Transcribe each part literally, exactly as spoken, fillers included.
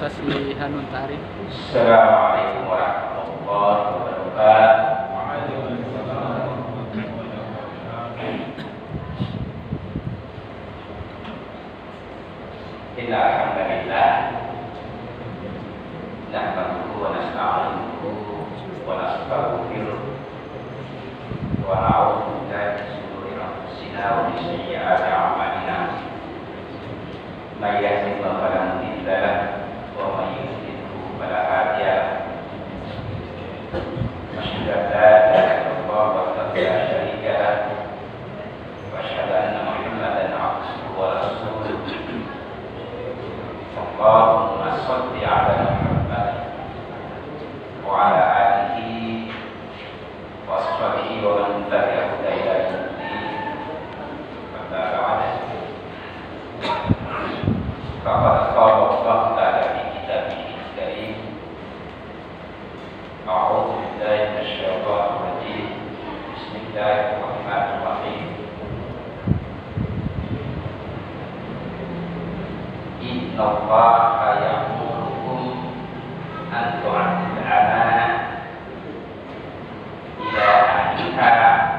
si Hanun Tarif. Assalamualaikum warahmatullahi wabarakatuh. Inna alhamdulillah nahmaduhu wa nasta'inuhu wa nastaghfiruh wa na'udzu billahi min shururi anfusina wa min sayyi'ati a'malina. May yahdihillahu fala mudilla lahu wa may yudlilhu fala hadiya lahu. Asyhadu an la ilaha illallah wahdahu la syarika lahu wa asyhadu anna Muhammadan abduhu wa rasuluh. Allahumma shalli ala Muhammad wa ala alihi wa sahbihi wa man tabi'ahu ila yaumil din. Faqad qala Allah ta'ala fi kitabihil karim. A'udzu billahi minasy syaithanir rajim. Bismillahirrahmanirrahim. Inna Allaha ya'murukum an tu'addil amanah ila ahliha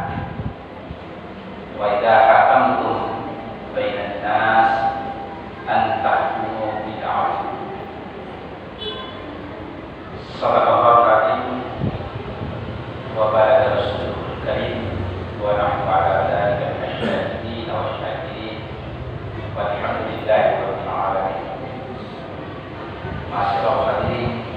wa idza hakamtum bainan nas an tahkumu bil 'adl. Shadaqallahu al-'azim wa balaga rasulul karim wa nahnu 'ala dzalika minasy-syahidin wa syakirin walhamdulillahi rabbil alamin. Masyaallah hadirin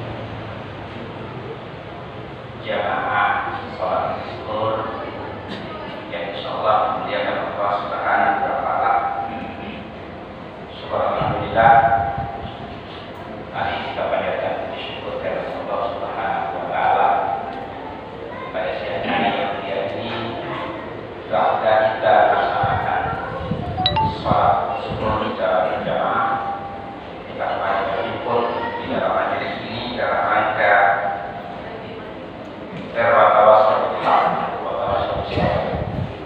jamaah salat zuhur yang insyaallah memuliakan Allah Subhanahu wa taala. Alhamdulillah, hari kita panjatkan puji syukur kepada Allah Subhanahu wa taala pada siang hari yang mulia ini telah kita laksanakan salat zuhur secara berjamaah. Kita pada berkumpul di dalam majelis ini dalam rangka berwatawasul billah wa tawasul sabr,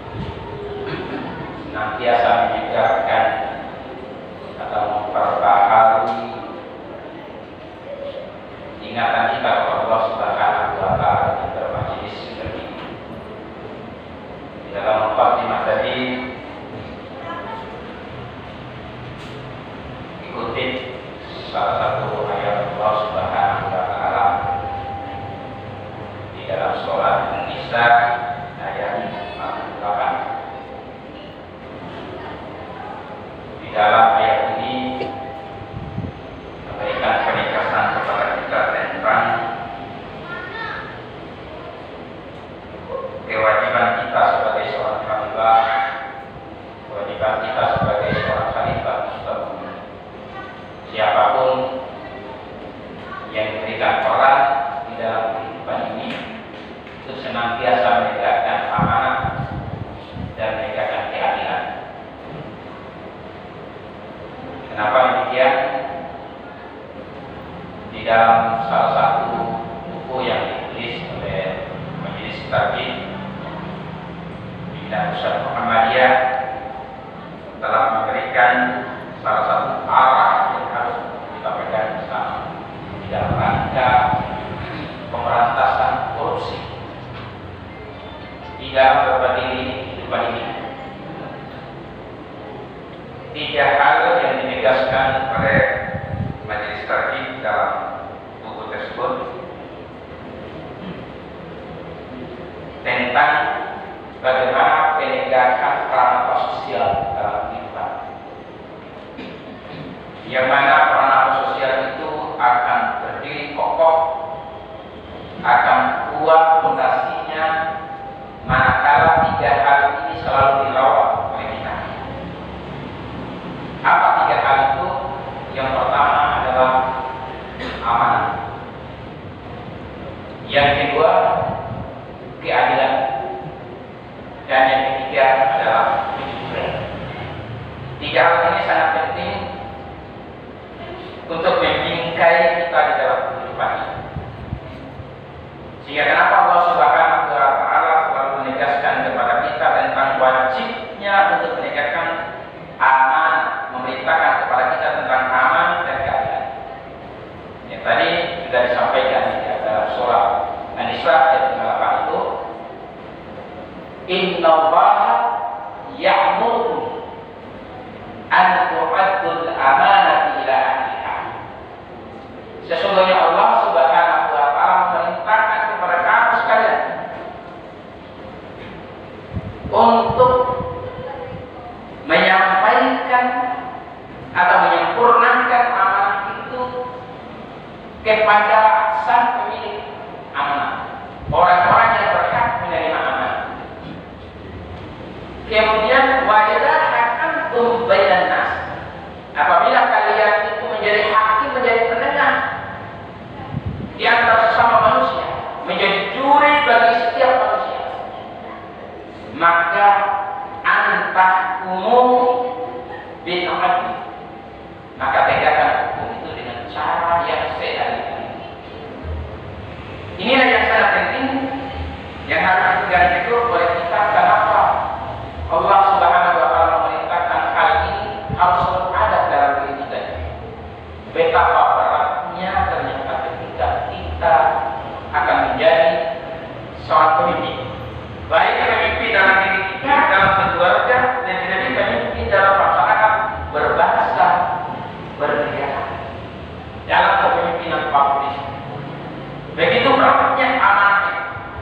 senantiasa menyegarkan atau memperbaharui ingatan kita kepada Allah Subhanahu wa taala di bermajelis seperti ini. Di dalam mukadimah tadi ikuti salah satu ayat Allah Subhanahu wa taala di dalam surah An-Nisa ayat empat puluh delapan. Di dalam ayat ini memberikan penegasan kepada kita tentang kewajiban kita sebagai seorang khalifah, kewajiban kita sebagai seorang khalifah mustaqim. Siapapun yang diberikan peran di dalam kehidupan ini itu senantiasa menegakkan amanah dan menegakkan keadilan. Kenapa demikian? Di dalam salah satu buku yang ditulis oleh Majelis Taklim Bina Pusat Muhammadiyah telah memberikan salah satu arah yang harus kita pegang bersama di dalam rangka pemberantasan korupsi di dalam berbagai lini kehidupan ini. Tiga hal yang ditegaskan oleh Majelis Taklim dalam buku tersebut tentang bagaimana penegakan peran sosial dalam kehidupan, yang mana peran sosial itu akan berdiri kokoh, akan kuat fondasinya manakala tiga hal ini selalu dirawat oleh kita. Apa tiga hal itu? Yang pertama adalah amanah, yang kedua keadilan, dan yang ketiga adalah kejujuran. Tiga hal ini sangat penting untuk membingkai kita di dalam kehidupan ini. Sehingga kenapa Allah Innallaha ya'muru an tu'addul amanati ila ahliha. Sesungguhnya Allah Subhanahu wa taala memerintahkan kepada kamu sekalian untuk menyampaikan atau menyempurnakan amanah itu kepada sang pemilik amanah, orang-orang yang berhak menerima amanah. Kemudian wa idza hakamtum bainan nas, apabila kalian itu menjadi hakim, menjadi penengah di antara sesama manusia, menjadi juri bagi setiap manusia, maka antahkumu bil adl, maka tegakkan hukum itu dengan cara yang seadil-adilnya. Inilah yang sangat penting yang harus digarisbawahi oleh kita. Kenapa Allah Subhanahu wa taala memerintahkan hal ini harus selalu ada dalam diri kita. Betapa beratnya ternyata ketika kita akan menjadi seorang pemimpin, baik pemimpin dalam diri kita, dalam keluarga, dan jadi pemimpin dalam masyarakat, berbangsa, bernegara, dalam kepemimpinan publik. Begitu beratnya amanah,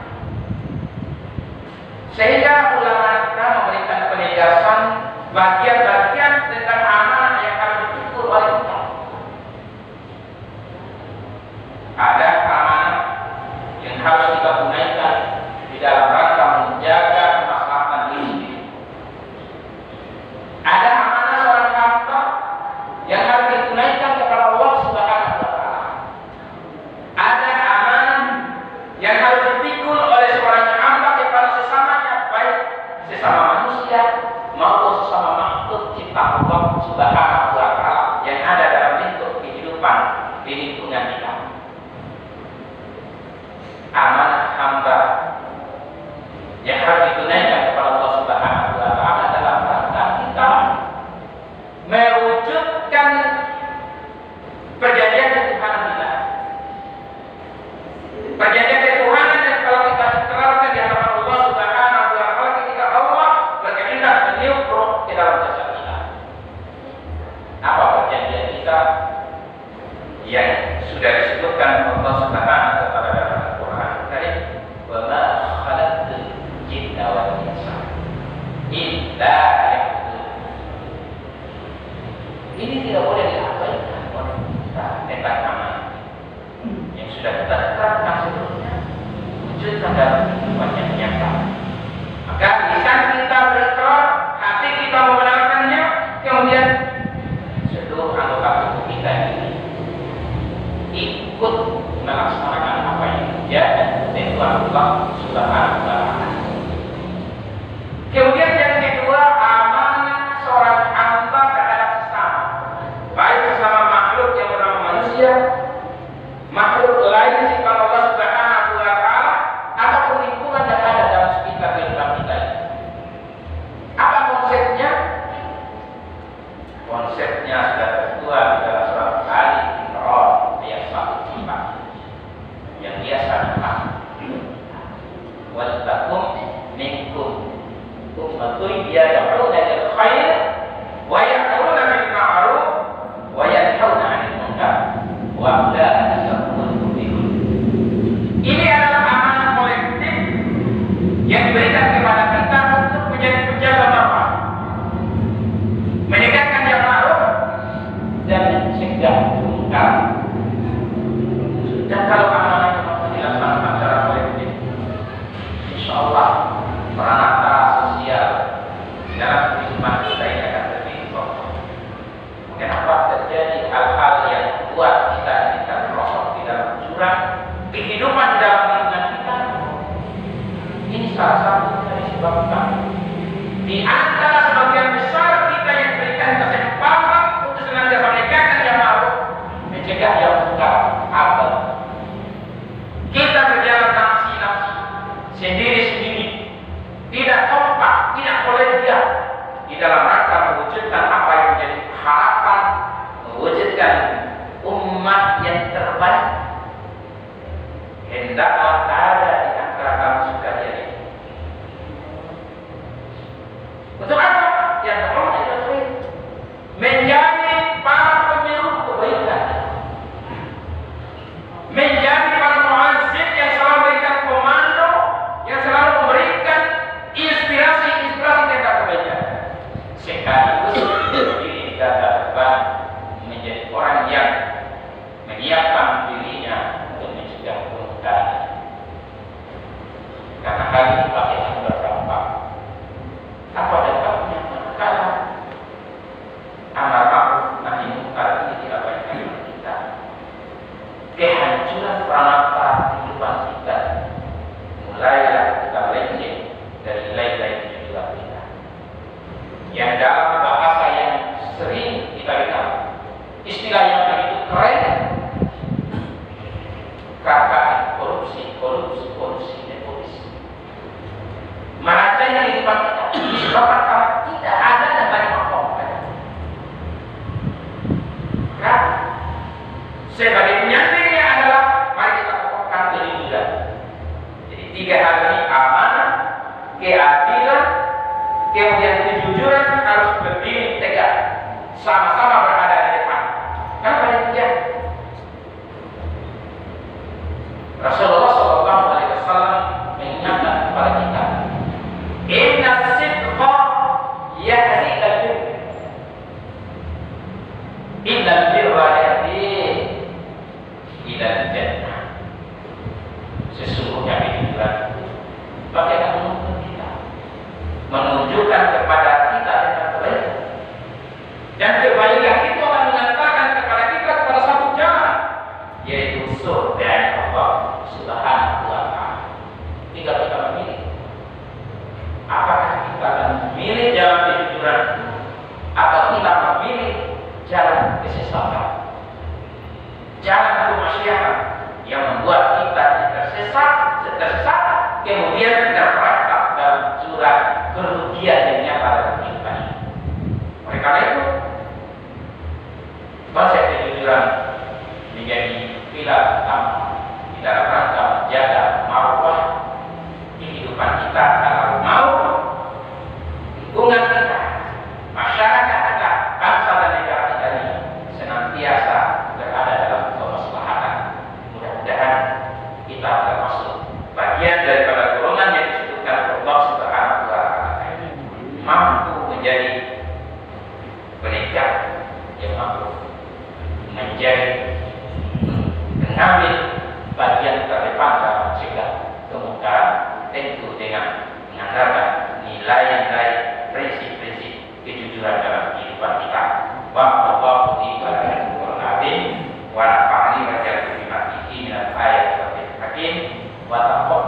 sehingga ulama kita memberikan penegasan bagian-bagian tentang amanah yang harus dipikul oleh kita. Ada amanah yang harus kita tunaikan di dalam rangka menjaga kemaslahatan diri sendiri. Ada amanah seorang hamba yang harus ditunaikan kepada Allah Subhanahu wa taala. Ada amanah yang harus dipikul oleh seorang hamba kepada sesamanya, baik sesama manusia maupun sesama makhluk ciptaan Allah Subhanahu wa taala yang ada dalam bentuk kehidupan di lingkungan kita. Amanah hamba yang harus ditunaikan kepada Allah Subhanahu wa taala dalam rangka kita mewujudkan perjanjian ketuhanan kita. Perjanjian ketuhanan yang kalau kita ikrarkan di hadapan Allah Subhanahu wa taala ketika Allah berkehendak meniup roh ke dalam jasad kita. Apa perjanjian kita yang sudah disebutkan Allah Subhanahu wa taala dalam Al-Qur'an Karim, "Wa ma khalaqtul jinna wal insa illa liya'budun." Ini tidak boleh diabaikan oleh kita tentang amanah yang sudah kita tetapkan sebelumnya, wujudkan dalam kehidupan yang nyata. Maka lisan kita berikrar, hati kita membenarkannya, kemudian seluruh anggota tubuh kita ini ikut melaksanakan apa yang menjadi tentuan Allah Subhanahu wa taala. Kemudian yang kedua, amanah seorang hamba terhadap sesama, baik sesama makhluk yang bernama manusia, makhluk lain sifat Allah Subhanahu wa taala, atau lingkungan yang ada dalam sekitar kehidupan kita. Apa konsepnya? Konsepnya sudah tertuang di dalam surat Al-Imran ayat seratus empat yang biasa empat. Wal takum minkum ummatun yad'una lil khair wa ya'muruna bil ma'ruf wa yanhauna 'anil munkar wa ulaika humul muflihun. Ini adalah amanah kolektif yang diberikan kepada kita untuk menjadi penjaga marwah, menegakkan yang ma'ruf dan mencegah munkar. Dan kalau amanah itu dilaksanakan secara kolektif, insya Allah peranata sosial dalam kehidupan kita ini akan lebih kokoh. Kenapa terjadi hal-hal yang buat kita kita merosot di dalam jurang kehidupan di dalam lingkungan kita? Ini salah satu dari sebabnya. Di antara sebagian besar kita yang berikan kesempatan untuk senantiasa menegakkan yang ma'ruf, mencegah yang munkar, apa? Kita berjalan nafsi-nafsi, sendiri-sendiri, tidak kompak, tidak kolegial di dalam rangka mewujudkan apa yang menjadi harapan, mewujudkan umat yang terbaik. Hendaklah ada di antara kamu sekalian ini menyiapkan dirinya untuk mencegah kemungkaran. Karena hal ini pasti akan berdampak. Apa dampaknya? Manakala amar ma'ruf nahi munkar ini diabaikan oleh kita, kehancuran perangkat kehidupan kita mulailah kita lenceng dari nilai-nilai kehidupan kita. Yang dalam bahasa yang sering kita dengar, istilah yang begitu keren, kata korupsi, korupsi, korupsi, nepotisme. Meracanya di depan kita, disebabkan kalau tidak ada dan banyak apa-apa. Kan? Sebagai penyantiknya adalah mari kita pokokkan kejujuran. Jadi tiga hal ini: amanah, keadilan, kemudian kejujuran harus berdiri tegak, sama-sama berada di depan. Kenapa demikian? Rasulullah Shallallahu Alaihi Wasallam mengingatkan kepada kita, Inna sidqa yahdi al-bir, Inna al-birra yahdi ila al-jannah. Sesungguhnya kejujuran pasti akan menuntun kita, menunjukkan kepada kita tentang kebaikan, dan kebaikan itu akan mengantarkan kepada kita kepada satu jalan, yaitu surga Allah Subhanahu wa Ta'ala. Tinggal kita memilih. Apakah kita akan memilih jalan kejujuran atau kita memilih jalan kesesatan, jalan kemaksiatan yang membuat kita tersesat, tersesat, kemudian kita merangkap dalam jurang kerugian yang nyata dalam kehidupan ini. Oleh karena itu, konsep kejujuran menjadi pilar utama di dalam rangka menjaga marwah kehidupan kita, kalau mau lingkungan kita, masyarakat kita, bangsa dan negara kita ini senantiasa berada dalam kemaslahatan. Mudah-mudahan kita termasuk bagian daripada golongan yang disebutkan Allah Subhanahu wa Ta'ala, mampu menjadi penegak yang mampu menjadi mengambil bagian terdepan dalam mencegah kemungkaran, tentu dengan mengandalkan nilai-nilai prinsip-prinsip kejujuran dalam kehidupan kita. Wallahu a'lam bishawab. Wa nafa'ani wa ja'alni bima fihi minal ayati wal hikmah wa taqwa